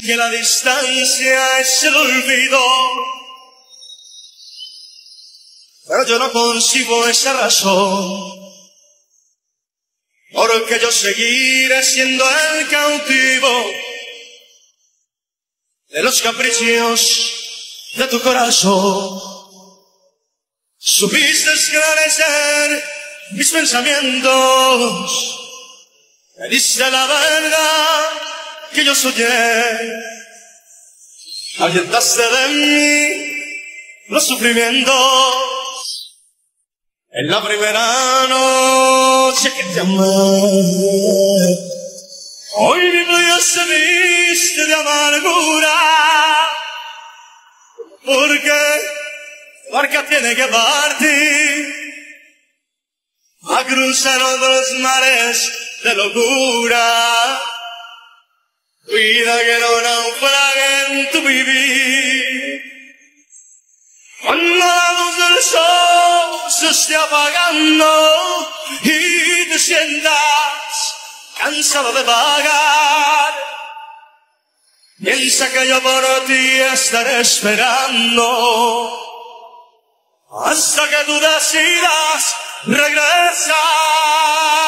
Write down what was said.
que la distancia es el olvido. Pero yo no concibo esa razón, porque yo seguiré siendo el cautivo de los caprichos de tu corazón. Supiste esclarecer mis pensamientos, me diste la verdad que yo soñé, ahuyentaste de mí los sufrimientos. En la primera noche que te amé, hoy mi vida se viste de amargura, porque barca tiene que partir a cruzar otros mares de locura. Cuida que no naufrague en tu vivir. Cuando la luz del sol se esté apagando y te sientas cansado de vagar, piensa que yo por ti estaré esperando hasta que tú decidas regresar.